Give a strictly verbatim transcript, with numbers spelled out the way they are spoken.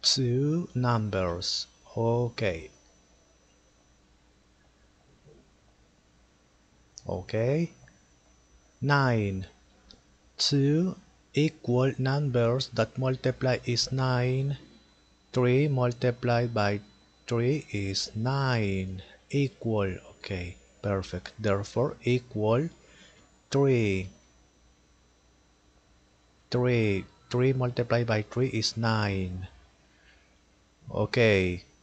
two numbers. Okay. Okay. nine. Two equal numbers that multiply is nine. three multiplied by three is nine. Equal. Okay, perfect. Therefore, equal three. three. three multiplied by three is nine. Okay,